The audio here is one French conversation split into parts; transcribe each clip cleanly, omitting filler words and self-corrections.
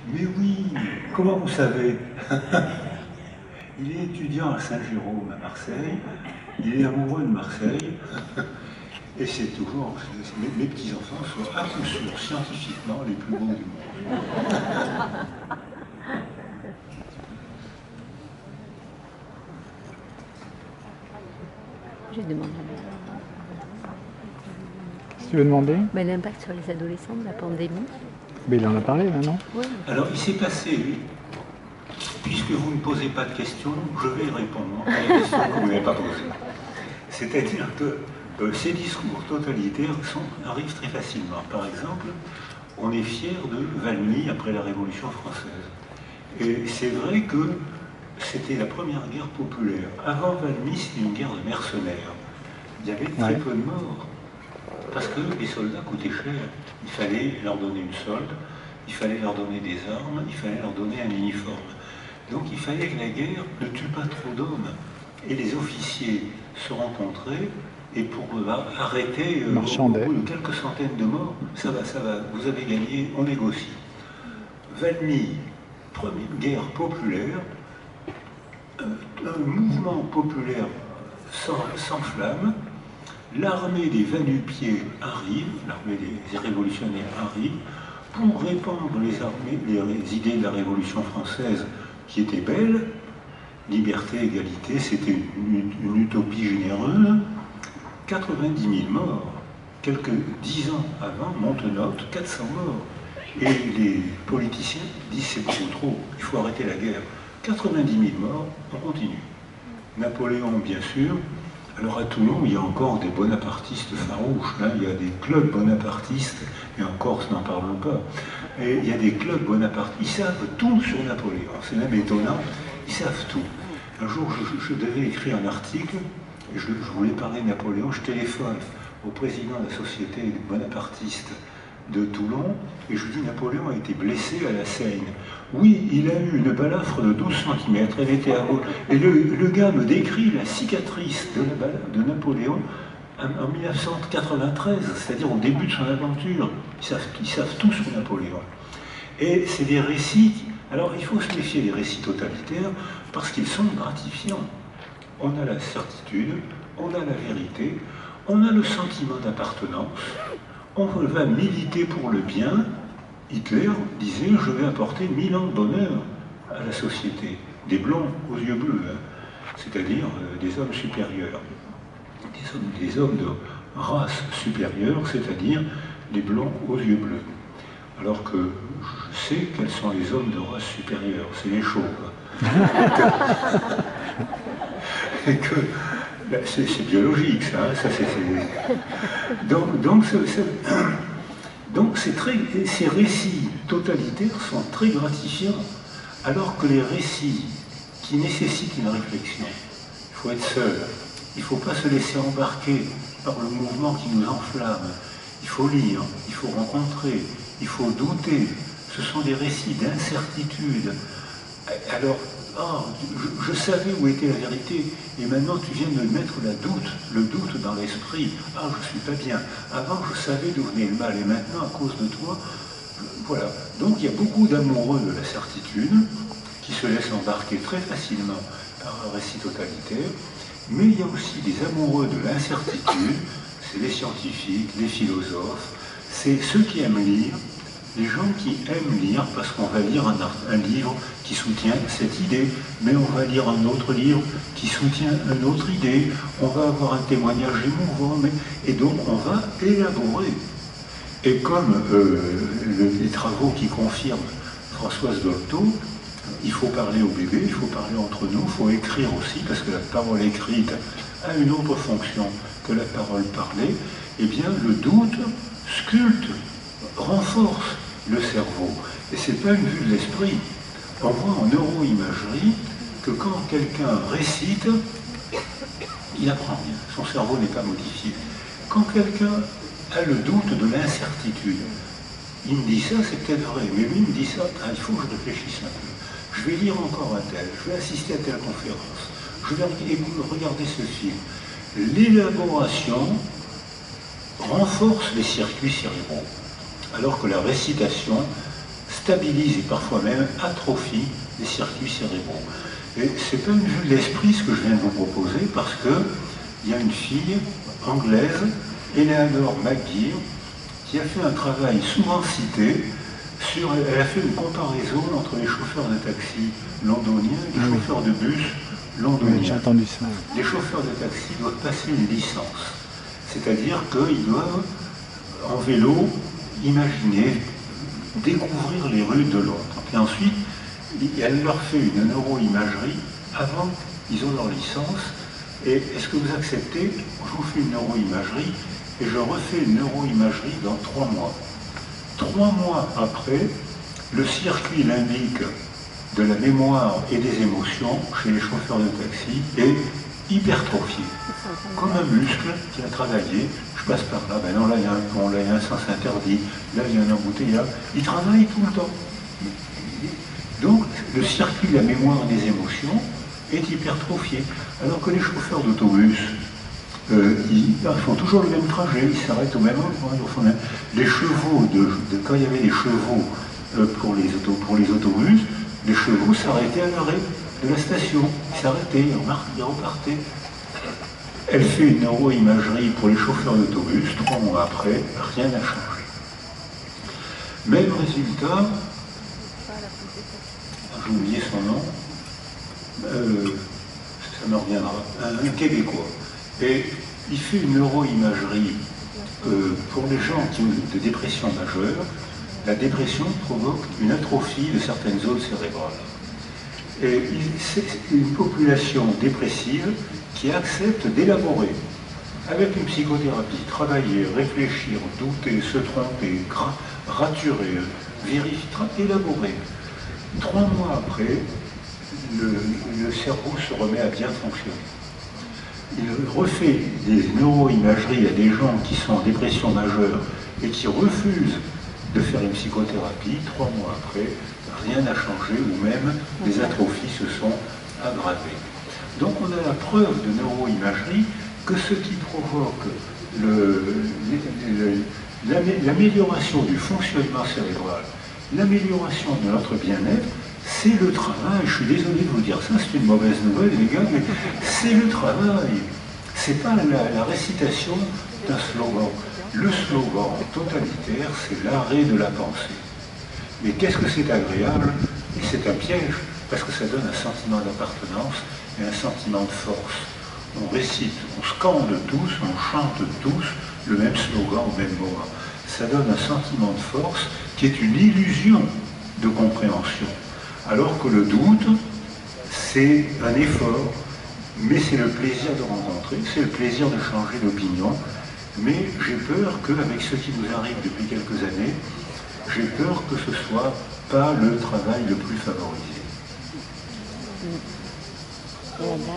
Mais oui, comment vous savez? Il est étudiant à Saint-Jérôme, à Marseille. Il est amoureux de Marseille. Et c'est toujours, mes petits-enfants sont à coup sûr, scientifiquement, les plus beaux du monde. Je demande. Si tu veux demander? Mais l'impact sur les adolescents de la pandémie. Mais il en a parlé là, non? Oui. Alors, il s'est passé, puisque vous ne posez pas de questions, je vais répondre à la question que vous n'avez pas posée. C'est-à-dire que ces discours totalitaires arrivent très facilement. Par exemple, on est fier de Valmy après la Révolution française. Et c'est vrai que c'était la première guerre populaire. Avant Valmy, c'était une guerre de mercenaires. Il y avait très peu de morts. Parce que les soldats coûtaient cher. Il fallait leur donner une solde, il fallait leur donner des armes, il fallait leur donner un uniforme. Donc il fallait que la guerre ne tue pas trop d'hommes. Et les officiers se rencontraient, et pour arrêter au bout de quelques centaines de morts, ça va, vous avez gagné, on négocie. Valmy, première guerre populaire, un mouvement populaire s'enflamme. L'armée des va-nu-pieds arrive, l'armée des révolutionnaires arrive, pour répandre les idées de la Révolution française qui étaient belles. Liberté, égalité, c'était une utopie généreuse. 90 000 morts. Quelques 10 ans avant, Montenotte, 400 morts. Et les politiciens disent c'est beaucoup trop, il faut arrêter la guerre. 90 000 morts, on continue. Napoléon, bien sûr. Alors à Toulon, il y a encore des bonapartistes farouches, hein. Il y a des clubs bonapartistes, et en Corse, n'en parlons pas. Et il y a des clubs bonapartistes, ils savent tout sur Napoléon, c'est même étonnant, ils savent tout. Un jour, je devais écrire un article, et je voulais parler de Napoléon, je téléphone au président de la société bonapartiste de Toulon, et je lui dis Napoléon a été blessé à la Seine. Oui, il a eu une balafre de 12 cm, elle était à gauche. Et le gars me décrit la cicatrice de la balafre de Napoléon en 1993, c'est-à-dire au début de son aventure. Ils savent tout sur Napoléon. Et c'est des récits. Alors il faut se méfier des récits totalitaires parce qu'ils sont gratifiants. On a la certitude, on a la vérité, on a le sentiment d'appartenance, on va militer pour le bien. Hitler disait « je vais apporter 1000 ans de bonheur à la société ». Des blonds aux yeux bleus, hein, c'est-à-dire des hommes supérieurs. Des hommes de race supérieure, c'est-à-dire des blonds aux yeux bleus. Alors que je sais quels sont les hommes de race supérieure, c'est les chauves. Et que ben, c'est biologique, ça. Hein, ça donc ces récits totalitaires sont très gratifiants, alors que les récits qui nécessitent une réflexion, il faut être seul, il ne faut pas se laisser embarquer par le mouvement qui nous enflamme, il faut lire, il faut rencontrer, il faut douter, ce sont des récits d'incertitude. Alors, je savais où était la vérité, et maintenant tu viens de me mettre le doute dans l'esprit. Ah, je ne suis pas bien. Avant, je savais d'où venait le mal, et maintenant, à cause de toi, voilà. Donc, il y a beaucoup d'amoureux de la certitude qui se laissent embarquer très facilement par un récit totalitaire, mais il y a aussi des amoureux de l'incertitude, c'est les scientifiques, les philosophes, c'est ceux qui aiment lire, les gens qui aiment lire parce qu'on va lire un livre qui soutient cette idée, mais on va lire un autre livre qui soutient une autre idée, on va avoir un témoignage émouvant, et donc on va élaborer. Et comme les travaux qui confirment Françoise Dolto, il faut parler au bébé, il faut parler entre nous, il faut écrire aussi, parce que la parole écrite a une autre fonction que la parole parlée. Eh bien, le doute sculpte, renforce le cerveau. Et ce n'est pas une vue de l'esprit. On voit en neuroimagerie que quand quelqu'un récite, il apprend rien. Son cerveau n'est pas modifié. Quand quelqu'un a le doute de l'incertitude, il me dit ça, c'est peut-être vrai, mais lui me dit ça, il faut que je réfléchisse un peu. Je vais lire encore un tel, je vais assister à telle conférence, je vais regarder ce film. L'élaboration renforce les circuits cérébraux, alors que la récitation stabilise et parfois même atrophie les circuits cérébraux. Et c'est pas une vue de l'esprit ce que je viens de vous proposer, parce que il y a une fille anglaise, Eleanor McGeer, qui a fait un travail souvent cité elle a fait une comparaison entre les chauffeurs de taxi londoniens et les chauffeurs de bus londoniens. Oui, j'ai entendu ça. Les chauffeurs de taxi doivent passer une licence, c'est-à-dire qu'ils doivent, en vélo, imaginer, découvrir les rues de Londres. Et ensuite, elle leur fait une neuroimagerie avant qu'ils ont leur licence. Et est-ce que vous acceptez? Je vous fais une neuroimagerie et je refais une neuroimagerie dans 3 mois. 3 mois après, le circuit limbique de la mémoire et des émotions chez les chauffeurs de taxi est hypertrophié. Comme un muscle qui a travaillé, je passe par là, ben non, là il y a un pont, là il y a un sens interdit, là il y a un embouteillage, il travaille tout le temps. Donc le circuit de la mémoire et des émotions est hypertrophié. Alors que les chauffeurs d'autobus, ils font toujours le même trajet, ils s'arrêtent au même endroit. Les chevaux, quand il y avait les chevaux pour les autobus, les chevaux s'arrêtaient à l'arrêt de la station. Ils s'arrêtaient, ils repartaient. Elle fait une neuroimagerie pour les chauffeurs d'autobus, 3 mois après, rien n'a changé. Même résultat, j'ai oublié son nom, ça me reviendra, un Québécois. Et il fait une neuroimagerie pour les gens qui ont de dépression majeure. La dépression provoque une atrophie de certaines zones cérébrales. Et c'est une population dépressive qui accepte d'élaborer, avec une psychothérapie, travailler, réfléchir, douter, se tromper, raturer, vérifier, élaborer. 3 mois après, le cerveau se remet à bien fonctionner. Il refait des neuroimageries à des gens qui sont en dépression majeure et qui refusent de faire une psychothérapie. 3 mois après, rien n'a changé, ou même les atrophies se sont aggravées. Donc on a la preuve de neuroimagerie que ce qui provoque l'amélioration du fonctionnement cérébral, l'amélioration de notre bien-être, c'est le travail. Je suis désolé de vous dire ça, c'est une mauvaise nouvelle les gars, mais c'est le travail. C'est pas la récitation d'un slogan. Le slogan totalitaire, c'est l'arrêt de la pensée. Mais qu'est-ce que c'est agréable? Et c'est un piège, parce que ça donne un sentiment d'appartenance et un sentiment de force. On récite, on scande tous, on chante tous le même slogan au même moment. Ça donne un sentiment de force qui est une illusion de compréhension. Alors que le doute, c'est un effort, mais c'est le plaisir de rencontrer, c'est le plaisir de changer d'opinion. Mais j'ai peur qu'avec ce qui nous arrive depuis quelques années, j'ai peur que ce ne soit pas le travail le plus favorisé. Et la dame?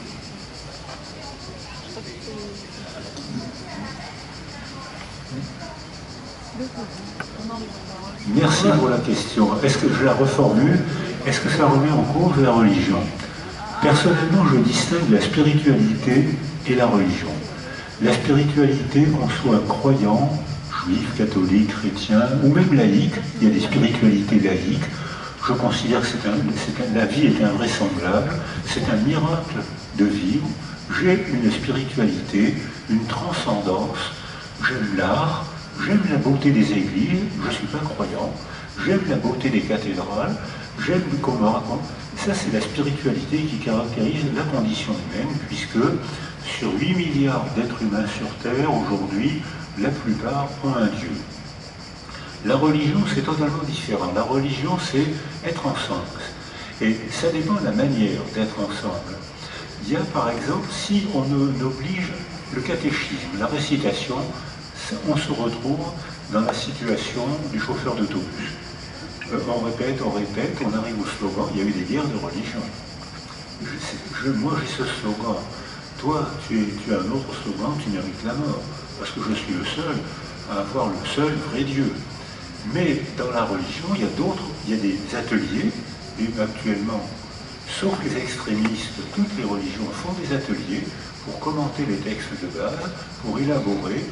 Merci pour la question. Est-ce que je la reformule? Est-ce que ça remet en cause la religion? Personnellement, je distingue la spiritualité et la religion. La spiritualité, qu'on soit croyant, juif, catholique, chrétien, ou même laïque, il y a des spiritualités laïques, je considère que la vie est invraisemblable, c'est un miracle de vivre. J'ai une spiritualité, une transcendance, j'aime l'art, j'aime la beauté des églises, je ne suis pas croyant, j'aime la beauté des cathédrales, j'aime comment raconte. Ça, c'est la spiritualité qui caractérise la condition humaine, puisque sur 8 milliards d'êtres humains sur Terre, aujourd'hui, la plupart ont un Dieu. La religion, c'est totalement différent. La religion, c'est être ensemble. Et ça dépend de la manière d'être ensemble. Il y a, par exemple, si on oblige le catéchisme, la récitation, on se retrouve dans la situation du chauffeur d'autobus. On répète, on arrive au slogan, il y a eu des guerres de religion. Moi, j'ai ce slogan. Toi, tu as un autre slogan, tu mérites la mort, parce que je suis le seul à avoir le seul vrai Dieu. Mais dans la religion, il y a des ateliers, et actuellement, sauf les extrémistes, toutes les religions font des ateliers pour commenter les textes de base, pour élaborer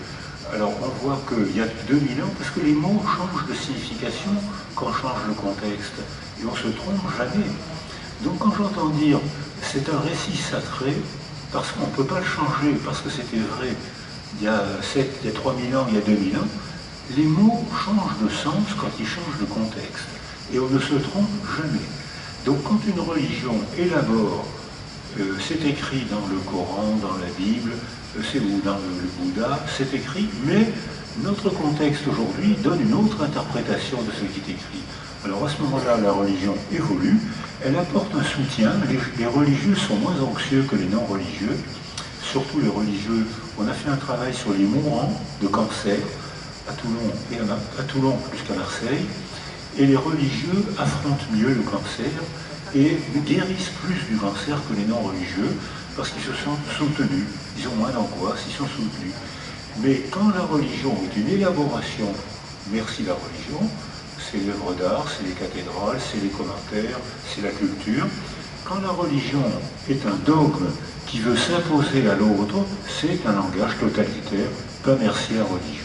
Alors on voit qu'il y a 2000 ans, parce que les mots changent de signification quand change le contexte, et on se trompe jamais. Donc quand j'entends dire c'est un récit sacré, parce qu'on ne peut pas le changer, parce que c'était vrai il y a 3000 ans, il y a 2000 ans, les mots changent de sens quand ils changent de contexte, et on ne se trompe jamais. Donc quand une religion élabore, c'est écrit dans le Coran, dans la Bible, ou dans le Bouddha, c'est écrit, mais notre contexte aujourd'hui donne une autre interprétation de ce qui est écrit. Alors à ce moment-là, la religion évolue, elle apporte un soutien, les religieux sont moins anxieux que les non-religieux, surtout les religieux. On a fait un travail sur les mourants de cancer, à Toulon plus qu'à Marseille, et les religieux affrontent mieux le cancer et guérissent plus du cancer que les non-religieux, parce qu'ils se sentent soutenus, ils ont moins d'angoisse, ils sont soutenus. Mais quand la religion est une élaboration, merci la religion, c'est l'œuvre d'art, c'est les cathédrales, c'est les commentaires, c'est la culture. Quand la religion est un dogme qui veut s'imposer à l'autre, c'est un langage totalitaire, pas merci la religion.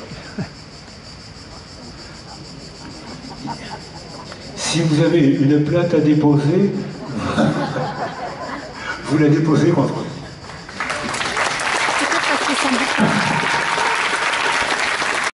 Si vous avez une plainte à déposer, vous la déposez contre